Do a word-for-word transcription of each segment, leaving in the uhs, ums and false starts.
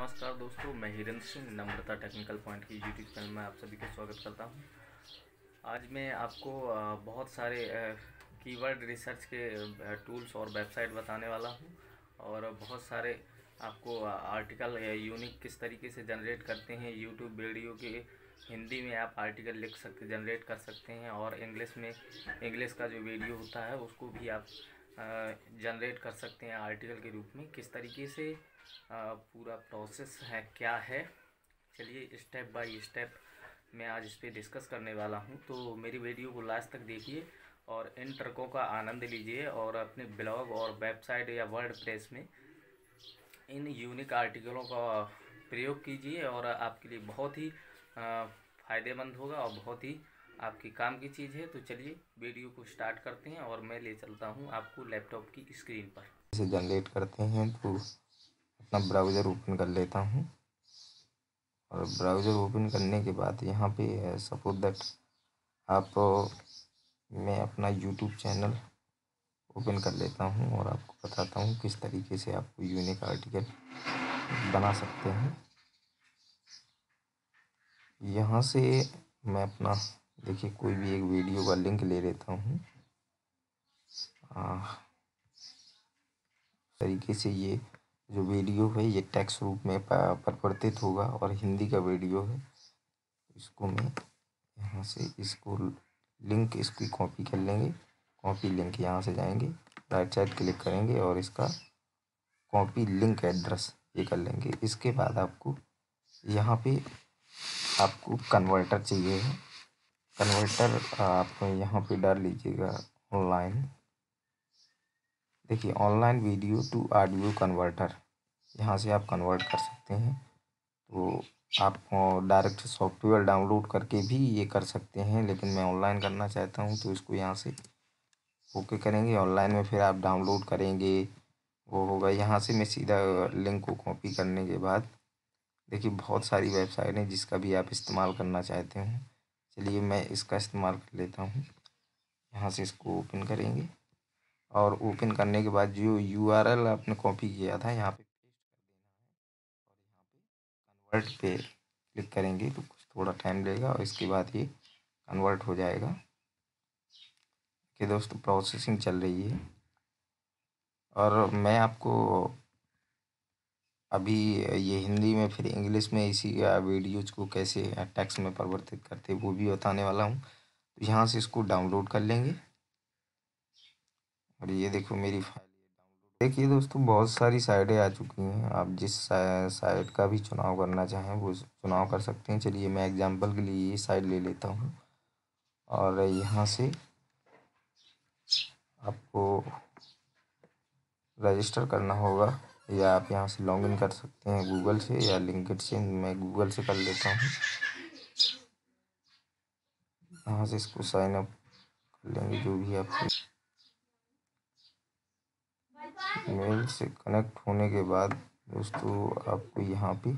नमस्कार दोस्तों, मैं हिरेंद्र सिंह नम्रता टेक्निकल पॉइंट की यूट्यूब चैनल में आप सभी का स्वागत करता हूं। आज मैं आपको अ, बहुत सारे कीवर्ड रिसर्च के टूल्स और वेबसाइट बताने वाला हूं और बहुत सारे आपको आर्टिकल यूनिक किस तरीके से जनरेट करते हैं। यूट्यूब वीडियो के हिंदी में आप आर्टिकल लिख सकते जनरेट कर सकते हैं और इंग्लिश में इंग्लिश का जो वीडियो होता है उसको भी आप जनरेट कर सकते हैं आर्टिकल के रूप में। किस तरीके से आ, पूरा प्रोसेस है क्या है, चलिए स्टेप बाय स्टेप मैं आज इस पर डिस्कस करने वाला हूं। तो मेरी वीडियो को लास्ट तक देखिए और इन ट्रिकों का आनंद लीजिए और अपने ब्लॉग और वेबसाइट या वर्ड प्रेस में इन यूनिक आर्टिकलों का प्रयोग कीजिए और आपके लिए बहुत ही फ़ायदेमंद होगा और बहुत ही आपकी काम की चीज़ है। तो चलिए वीडियो को स्टार्ट करते हैं और मैं ले चलता हूं आपको लैपटॉप की स्क्रीन पर। इसे जनरेट करते हैं तो अपना ब्राउज़र ओपन कर लेता हूं और ब्राउज़र ओपन करने के बाद यहाँ पे सपोज दैट आप मैं अपना यूट्यूब चैनल ओपन कर लेता हूं और आपको बताता हूं किस तरीके से आपको यूनिक आर्टिकल बना सकते हैं। यहाँ से मैं अपना देखिए कोई भी एक वीडियो का लिंक ले लेता हूँ। तरीके से ये जो वीडियो है ये टेक्स्ट रूप में परिवर्तित होगा और हिंदी का वीडियो है। इसको मैं यहाँ से इसको लिंक इसकी कॉपी कर लेंगे। कॉपी लिंक यहाँ से जाएंगे, राइट साइड क्लिक करेंगे और इसका कॉपी लिंक एड्रेस ये कर लेंगे। इसके बाद आपको यहाँ पे आपको कन्वर्टर चाहिए है। कन्वर्टर आप यहाँ पे डाल लीजिएगा ऑनलाइन। देखिए online video to audio converter, यहाँ से आप कन्वर्ट कर सकते हैं। तो आप डायरेक्ट सॉफ्टवेयर डाउनलोड करके भी ये कर सकते हैं, लेकिन मैं ऑनलाइन करना चाहता हूँ तो इसको यहाँ से ओके करेंगे। ऑनलाइन में फिर आप डाउनलोड करेंगे वो होगा। यहाँ से मैं सीधा लिंक को कॉपी करने के बाद देखिए बहुत सारी वेबसाइट हैं जिसका भी आप इस्तेमाल करना चाहते हैं। चलिए मैं इसका इस्तेमाल कर लेता हूँ। यहाँ से इसको ओपन करेंगे और ओपन करने के बाद जो यू आर एल आपने कॉपी किया था यहाँ पे पेस्ट कर देना है और यहाँ पे कन्वर्ट पे क्लिक करेंगे तो कुछ थोड़ा टाइम लगेगा और इसके बाद ये कन्वर्ट हो जाएगा। कि दोस्तों प्रोसेसिंग चल रही है और मैं आपको अभी ये हिंदी में फिर इंग्लिश में इसी वीडियोज़ को कैसे टेक्स्ट में परिवर्तित करते वो भी बताने वाला हूँ। तो यहाँ से इसको डाउनलोड कर लेंगे और ये देखो मेरी फाइल डाउनलोड। देखिए दोस्तों बहुत सारी साइटें आ चुकी हैं, आप जिस साइट का भी चुनाव करना चाहें वो चुनाव कर सकते हैं। चलिए मैं एग्जांपल के लिए ये साइट ले लेता हूँ और यहाँ से आपको रजिस्टर करना होगा या आप यहाँ से लॉगिन कर सकते हैं गूगल से या लिंक्डइन से। मैं गूगल से कर लेता हूँ। यहाँ से इसको साइन अप कर लेंगे। जो भी आप मेल से कनेक्ट होने के बाद दोस्तों आपको यहाँ पे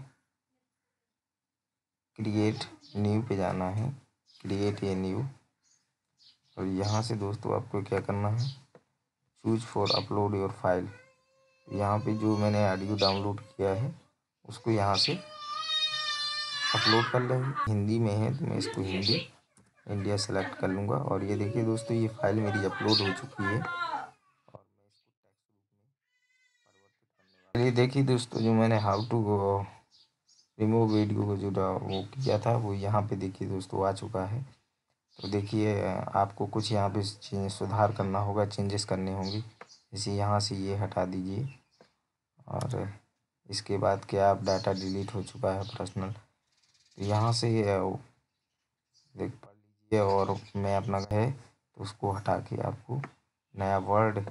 क्रिएट न्यू पे जाना है, क्रिएट ए न्यू। और यहाँ से दोस्तों आपको क्या करना है, choose for upload your file. यहाँ पे जो मैंने ऑडियो डाउनलोड किया है उसको यहाँ से अपलोड कर लेंगे। हिंदी में है तो मैं इसको हिंदी इंडिया सेलेक्ट कर लूँगा और ये देखिए दोस्तों ये फाइल मेरी अपलोड हो चुकी है और मैं इसको टेक्स्ट रूप में परिवर्तित करने वाला। ये देखिए दोस्तों जो मैंने हाउ टू रिमूव वीडियो को जो वो किया था वो यहाँ पे देखिए दोस्तों आ चुका है। तो देखिए आपको कुछ यहाँ पे सुधार करना होगा, चेंजेस करने होंगे। जैसे यहाँ से ये हटा दीजिए और इसके बाद क्या आप डाटा डिलीट हो चुका है पर्सनल, तो यहाँ से देख पढ़ लीजिए और मैं अपना है तो उसको हटा के आपको नया वर्ड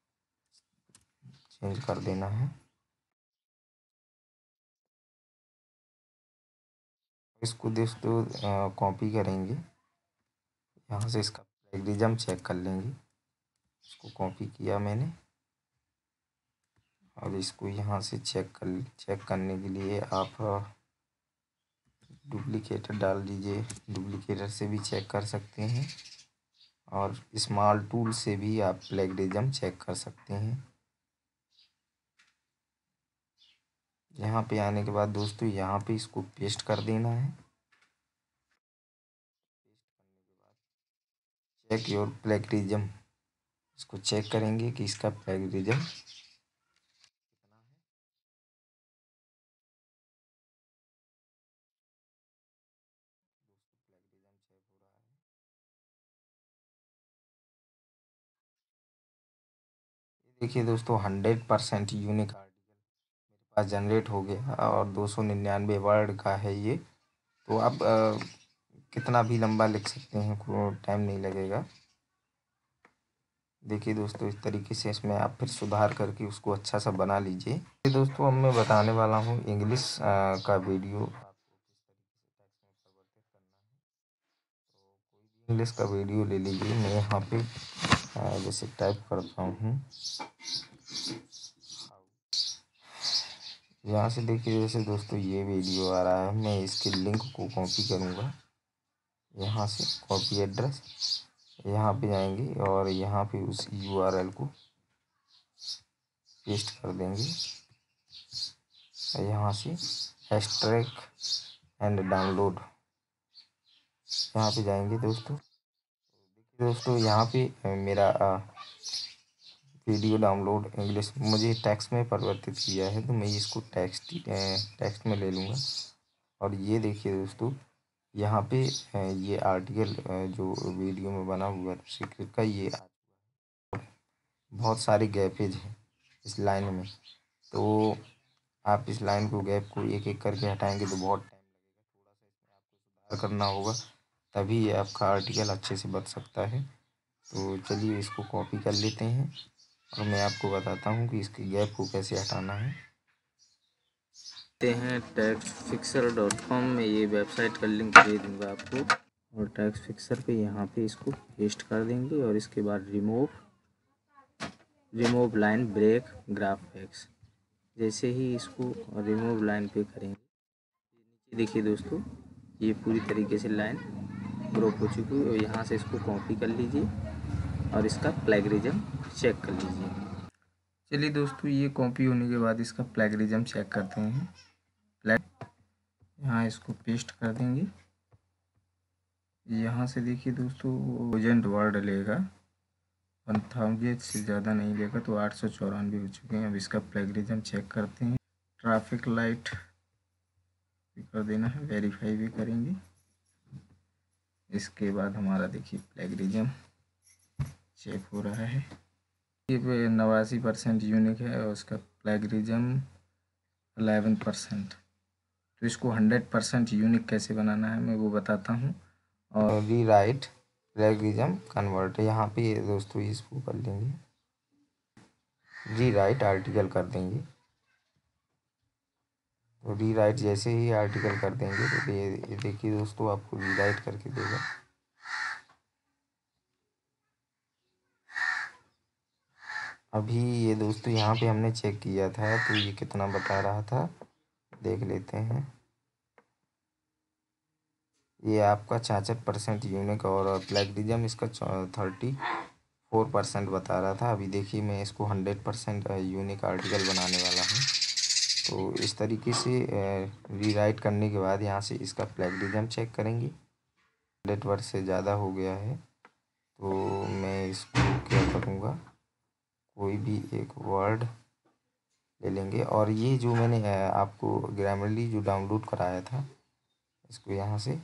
चेंज कर देना है। इसको दोस्तों कॉपी करेंगे, यहाँ से इसका प्लेगरिज्म चेक कर लेंगे। इसको कॉपी किया मैंने और इसको यहाँ से चेक कर चेक करने के लिए आप डुप्लीकेटर डाल दीजिए। डुप्लीकेटर से भी चेक कर सकते हैं और स्मॉल टूल से भी आप प्लेगरिज्म चेक कर सकते हैं। यहाँ पे आने के बाद दोस्तों यहाँ पे इसको पेस्ट कर देना है। चेक योर प्लेगरिज्म, इसको चेक करेंगे कि इसका प्लेगरिज्म कितना है। दोस्तों प्लेगरिज्म चेक हो रहा है। ये देखिए दोस्तों हंड्रेड परसेंट यूनिक आर्टिकल मेरे पास जनरेट हो गया और दो सौ निन्यानवे वर्ड का है ये। तो आप आ, कितना भी लंबा लिख सकते हैं, कोई टाइम नहीं लगेगा। देखिए दोस्तों इस तरीके से इसमें आप फिर सुधार करके उसको अच्छा सा बना लीजिए। ये दोस्तों अब मैं बताने वाला हूँ इंग्लिश का वीडियो आपको किस तरीके से टेक्स्ट में परिवर्तित करना है। तो कोई भी इंग्लिश का वीडियो ले लीजिए। मैं यहाँ पे आ, जैसे टाइप करता हूँ, यहाँ से देखिए जैसे दोस्तों ये वीडियो आ रहा है, मैं इसके लिंक को कॉपी करूँगा। यहाँ से कॉपी एड्रेस, यहाँ पे जाएंगे और यहाँ पे उस यूआरएल को पेस्ट कर देंगे। यहाँ से एक्सट्रैक्ट एंड डाउनलोड, यहाँ पे जाएंगे दोस्तों। देखिए दोस्तों यहाँ पे मेरा वीडियो डाउनलोड इंग्लिश मुझे टेक्स्ट में परिवर्तित किया है, तो मैं इसको टेक्स्ट टेक्स्ट में ले लूँगा। और ये देखिए दोस्तों यहाँ पे ये आर्टिकल जो वीडियो में बना हुआ है सीक्रेट का, ये बहुत सारे गैपेज हैं इस लाइन में। तो आप इस लाइन को गैप को एक एक करके हटाएंगे तो बहुत टाइम लगेगा। थोड़ा सा इसमें आपको सुधार करना होगा, तभी ये आपका आर्टिकल अच्छे से बन सकता है। तो चलिए इसको कॉपी कर लेते हैं और मैं आपको बताता हूँ कि इसके गैप को कैसे हटाना है। ते हैं टैक्स फिक्सर डॉट कॉम में, ये वेबसाइट का लिंक दे दूँगा आपको। और टैक्स फिक्सर पे यहाँ पे इसको पेस्ट कर देंगे और इसके बाद remove remove line break graph X, जैसे ही इसको रिमूव लाइन पे करेंगे नीचे देखिए दोस्तों ये पूरी तरीके से लाइन क्रॉप हो चुकी है। और यहाँ से इसको कॉपी कर लीजिए और इसका प्लेगरिज्म चेक कर लीजिए। चलिए दोस्तों ये कॉपी होने के बाद इसका प्लेगरिज्म चेक करते हैं। प्लेग यहाँ इसको पेस्ट कर देंगे। यहाँ से देखिए दोस्तों थाउजेंड वर्ड लेगा, वन थाउजेंड से ज़्यादा नहीं लेगा, तो आठ सौ चौरानवे हो चुके हैं। अब इसका प्लेगरिज्म चेक करते हैं। ट्रैफिक लाइट भी कर देना है, वेरीफाई भी करेंगे। इसके बाद हमारा देखिए प्लेगरिज्म चेक हो रहा है। ये नवासी परसेंट यूनिक है और उसका प्लेगरिज्म अलेवन परसेंट। तो इसको हंड्रेड परसेंट यूनिक कैसे बनाना है मैं वो बताता हूँ। और री राइट प्लेगरिज्म कन्वर्ट, यहाँ पे दोस्तों इसको कर लेंगे, री राइट आर्टिकल कर देंगे। तो री राइट जैसे ही आर्टिकल कर देंगे तो ये देखिए दोस्तों आपको री राइट करके देगा। अभी ये दोस्तों यहाँ पे हमने चेक किया था तो ये कितना बता रहा था, देख लेते हैं। ये आपका छियासठ परसेंट यूनिक और प्लेगरिज्म इसका थर्टी फोर परसेंट बता रहा था। अभी देखिए मैं इसको हंड्रेड परसेंट यूनिक आर्टिकल बनाने वाला हूँ। तो इस तरीके से रीराइट करने के बाद यहाँ से इसका प्लेगरिज्म चेक करेंगे। हंड्रेड वर्ड से ज़्यादा हो गया है तो मैं इसको क्या करूँगा, कोई भी एक वर्ड ले लेंगे और ये जो मैंने आपको ग्रामरली जो डाउनलोड कराया था इसको यहाँ से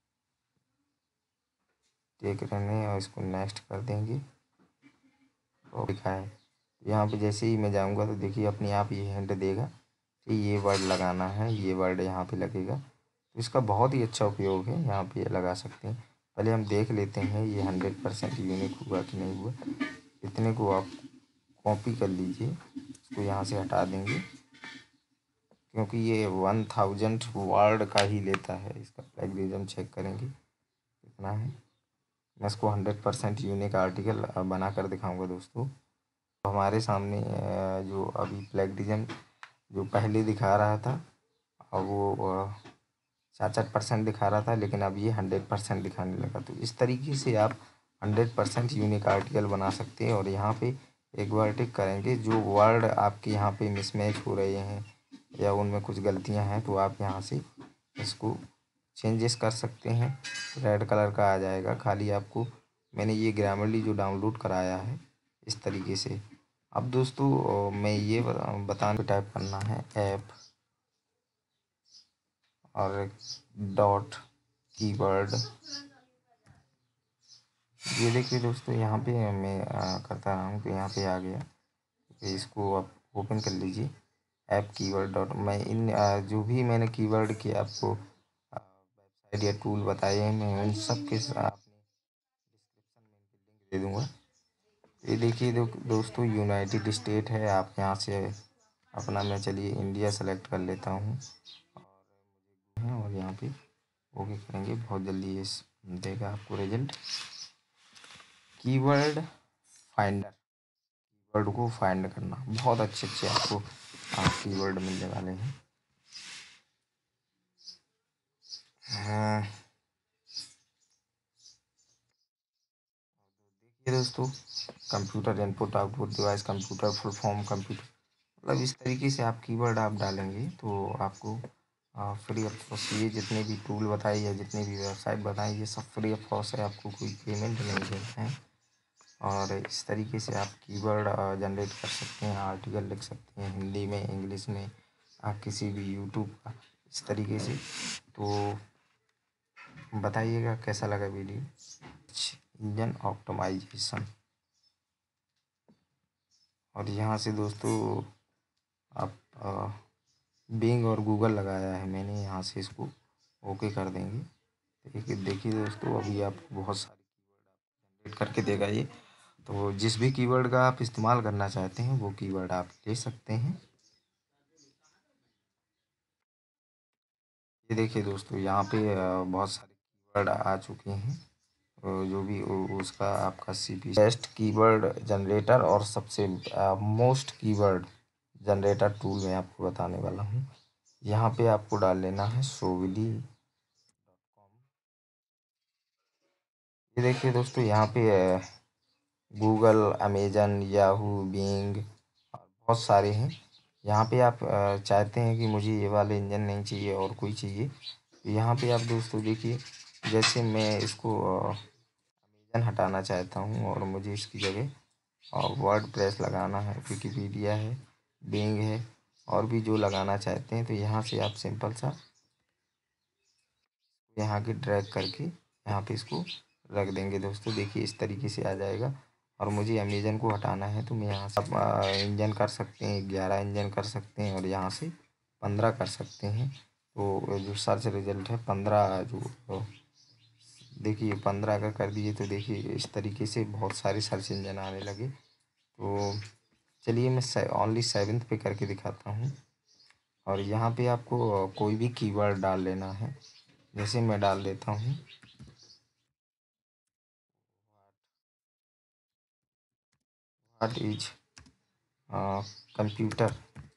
टेक रहने और इसको नेक्स्ट कर देंगे। और लिखा है यहाँ पे जैसे ही मैं जाऊँगा तो देखिए अपने आप ये हिंट देगा कि ये वर्ड लगाना है, ये वर्ड यहाँ पे लगेगा। तो इसका बहुत ही अच्छा उपयोग है, यहाँ पे लगा सकते हैं। पहले हम देख लेते हैं ये हंड्रेड परसेंट यूनिक हुआ कि नहीं हुआ। इतने को आप कॉपी कर लीजिए, इसको यहाँ से हटा देंगे क्योंकि ये वन थाउजेंड वर्ड का ही लेता है। इसका प्लेगरिज्म चेक करेंगे कितना है। मैं इसको हंड्रेड परसेंट यूनिक आर्टिकल बना कर दिखाऊंगा दोस्तों। तो हमारे सामने जो अभी प्लेगरिज्म जो पहले दिखा रहा था अब वो छियासठ परसेंट दिखा रहा था, लेकिन अब ये हंड्रेड परसेंट दिखाने लगा। तो इस तरीके से आप हंड्रेड परसेंट यूनिक आर्टिकल बना सकते हैं। और यहाँ पे एक बार टिक करेंगे जो वर्ड आपके यहाँ पे मिसमैच हो रहे हैं या उनमें कुछ गलतियां हैं तो आप यहाँ से इसको चेंजेस कर सकते हैं। रेड कलर का आ जाएगा। खाली आपको मैंने ये ग्रामरली जो डाउनलोड कराया है इस तरीके से। अब दोस्तों मैं ये बताने टाइप करना है ऐप और डॉट कीवर्ड। ये देखिए दोस्तों, यहाँ पे मैं आ, करता रहा हूँ तो यहाँ पे आ गया। तो इसको आप ओपन कर लीजिए ऐप कीवर्ड डॉट। मैं इन आ, जो भी मैंने कीवर्ड के आपको वेबसाइट या टूल बताए हैं मैं उन सब के आपने डिस्क्रिप्शन में इनके लिंक दे दूँगा। ये देखिए दो, दोस्तों यूनाइटेड स्टेट है। आप यहाँ से अपना, मैं चलिए इंडिया सेलेक्ट कर लेता हूँ और और यहाँ पे ओके करेंगे। बहुत जल्दी ये देगा आपको रिजल्ट। कीवर्ड फाइंडर, कीवर्ड को फाइंड करना, बहुत अच्छे अच्छे आपको कीवर्ड मिलने वाले हैं। हाँ देखिए दोस्तों, computer input output device, computer full form computer, मतलब इस तरीके से आप कीवर्ड आप डालेंगे तो आपको फ्री ऑफ कॉस्ट ये जितने भी टूल बताए या जितने भी वेबसाइट बताए ये सब फ्री ऑफ कॉस्ट है। आपको कोई पेमेंट नहीं देना है। और इस तरीके से आप कीवर्ड जनरेट कर सकते हैं, आर्टिकल लिख सकते हैं हिंदी में, इंग्लिश में, आप किसी भी यूट्यूब का इस तरीके से। तो बताइएगा कैसा लगा वीडियो। इंजन ऑप्टिमाइजेशन, और यहाँ से दोस्तों आप बिंग और गूगल लगाया है मैंने, यहाँ से इसको ओके कर देंगे। देखिए देखिए दोस्तों, अभी आपको बहुत सारे कीवर्ड आप जनरेट करके देगा ये। तो जिस भी कीवर्ड का आप इस्तेमाल करना चाहते हैं वो कीवर्ड आप ले सकते हैं। ये देखिए दोस्तों, यहाँ पे बहुत सारे कीवर्ड आ चुके हैं। जो भी उसका आपका C P best keyword generator और सबसे मोस्ट कीवर्ड जनरेटर टूल मैं आपको बताने वाला हूँ। यहाँ पे आपको डाल लेना है सोविली डॉट कॉम। ये देखिए दोस्तों, यहाँ पे गूगल, अमेजन, याहू, बिंग और बहुत सारे हैं। यहाँ पे आप चाहते हैं कि मुझे ये वाले इंजन नहीं चाहिए और कोई चाहिए, तो यहाँ पे आप दोस्तों देखिए, जैसे मैं इसको अमेजन हटाना चाहता हूँ और मुझे इसकी जगह वर्ड प्रेस लगाना है, विकिपीडिया है, बिंग है और भी जो लगाना चाहते हैं, तो यहाँ से आप सिंपल सा यहाँ के ड्रैग करके यहाँ पे इसको रख देंगे। दोस्तों देखिए इस तरीके से आ जाएगा। और मुझे अमेजन को हटाना है तो मैं यहाँ से इंजन कर सकते हैं, ग्यारह इंजन कर सकते हैं और यहाँ से पंद्रह कर सकते हैं। तो जो सर्च रिजल्ट है पंद्रह, जो देखिए पंद्रह का कर दिए तो देखिए इस तरीके से बहुत सारे सर्च इंजन आने लगे। तो चलिए मैं ओनली सेवन्थ पे करके दिखाता हूँ। और यहाँ पे आपको कोई भी कीवर्ड डाल लेना है। जैसे मैं डाल देता हूँ व्हाट इज कंप्यूटर।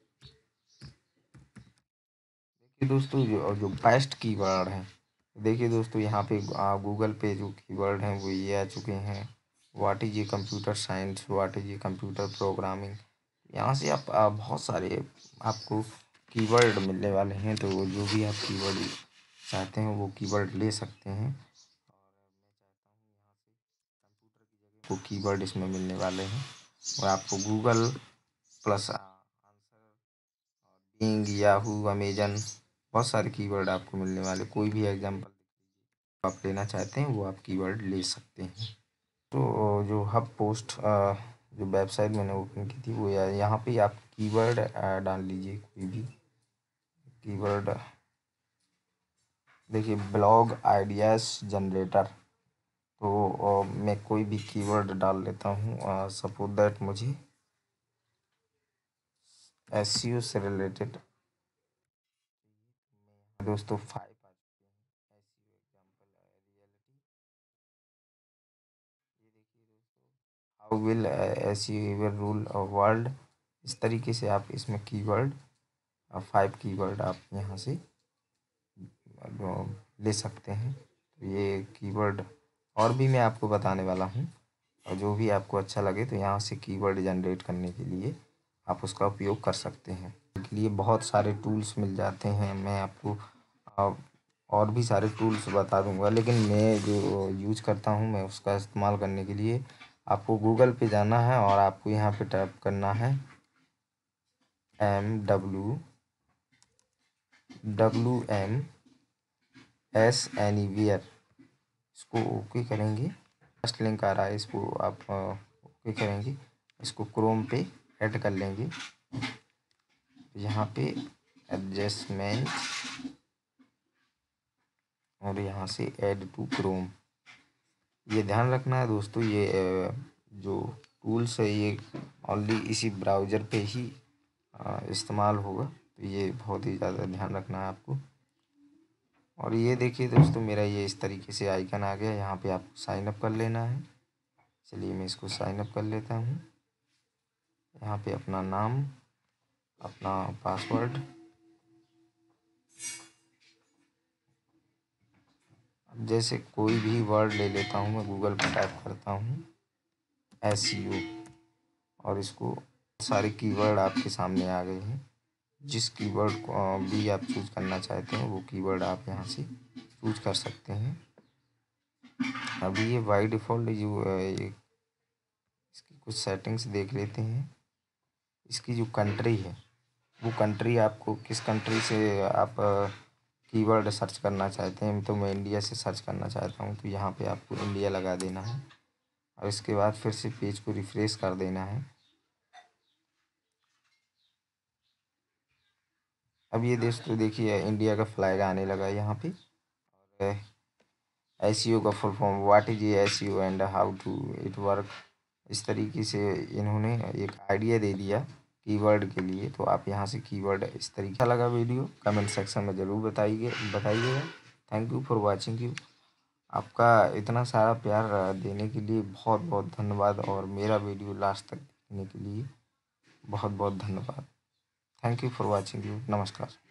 देखिए दोस्तों, जो जो बेस्ट कीवर्ड हैं, देखिए दोस्तों यहाँ पे गूगल पे जो कीवर्ड हैं वो ये आ चुके हैं। व्हाट इज ये कंप्यूटर साइंस, व्हाट इज ये कंप्यूटर प्रोग्रामिंग। यहाँ से आप आ, बहुत सारे आपको कीवर्ड मिलने वाले हैं। तो जो भी आप कीवर्ड चाहते हैं वो कीवर्ड ले सकते हैं। को कीवर्ड इसमें मिलने वाले हैं और आपको Google plus answer, Bing, Yahoo, Amazon, बहुत सारे कीवर्ड आपको मिलने वाले। कोई भी एग्जांपल आप लेना चाहते हैं वो आप कीवर्ड ले सकते हैं। तो जो हब पोस्ट जो वेबसाइट मैंने ओपन की थी वो यहाँ पे आप कीवर्ड डाल लीजिए कोई भी कीवर्ड। देखिए ब्लॉग आइडियाज़ जनरेटर, तो मैं कोई भी कीवर्ड डाल लेता हूँ। सपोज दैट मुझे एसईओ से रिलेटेड दोस्तों फाइव आ चुके हैं। एसईओ एग्जांपल रियलिटी, ये देखिए दोस्तों, how will SEO ever rule a world. इस तरीके से आप इसमें कीवर्ड फाइव कीवर्ड आप यहाँ से ले सकते हैं। तो ये कीवर्ड और भी मैं आपको बताने वाला हूँ, और जो भी आपको अच्छा लगे तो यहाँ से कीवर्ड जनरेट करने के लिए आप उसका उपयोग कर सकते हैं। के लिए बहुत सारे टूल्स मिल जाते हैं। मैं आपको और भी सारे टूल्स बता दूंगा, लेकिन मैं जो यूज करता हूं, मैं उसका इस्तेमाल करने के लिए आपको गूगल पे जाना है और आपको यहाँ पे टाइप करना है M W W M S N E V R. इसको ओके करेंगे। फर्स्ट लिंक आ रहा है, इसको आप ओके करेंगे। इसको क्रोम पे ऐड कर लेंगे। यहाँ पे एडजस्टमेंट और यहाँ से ऐड टू क्रोम। ये ध्यान रखना है दोस्तों, ये जो टूल्स है ये ओनली इसी ब्राउज़र पे ही इस्तेमाल होगा, तो ये बहुत ही ज़्यादा ध्यान रखना है आपको। और ये देखिए दोस्तों, मेरा ये इस तरीके से आइकन आ गया। यहाँ पे आपको साइन अप कर लेना है। चलिए मैं इसको साइन अप कर लेता हूँ। यहाँ पे अपना नाम, अपना पासवर्ड, अब जैसे कोई भी वर्ड ले लेता हूँ मैं, गूगल पर टाइप करता हूँ एस ई ओ, और इसको सारे कीवर्ड आपके सामने आ गए हैं। जिस कीवर्ड को भी आप चूज करना चाहते हैं वो कीवर्ड आप यहाँ से चूज कर सकते हैं। अभी ये बाय डिफ़ॉल्ट जो इसकी कुछ सेटिंग्स देख लेते हैं। इसकी जो कंट्री है वो कंट्री, आपको किस कंट्री से आप कीवर्ड सर्च करना चाहते हैं। तो मैं इंडिया से सर्च करना चाहता हूँ, तो यहाँ पे आपको इंडिया लगा देना है और इसके बाद फिर से पेज को रिफ्रेश कर देना है। अब ये दोस्तों देखिए इंडिया का फ्लैग आने लगा यहाँ पे। और एसईओ का full form, what is SEO and how to it work, इस तरीके से इन्होंने एक आइडिया दे दिया कीवर्ड के लिए। तो आप यहाँ से कीवर्ड इस तरीके का लगा वीडियो कमेंट सेक्शन में ज़रूर बताइए बताइएगा। Thank you for watching you. आपका इतना सारा प्यार देने के लिए बहुत बहुत धन्यवाद, और मेरा वीडियो लास्ट तक देखने के लिए बहुत बहुत धन्यवाद। Thank you for watching you. नमस्कार।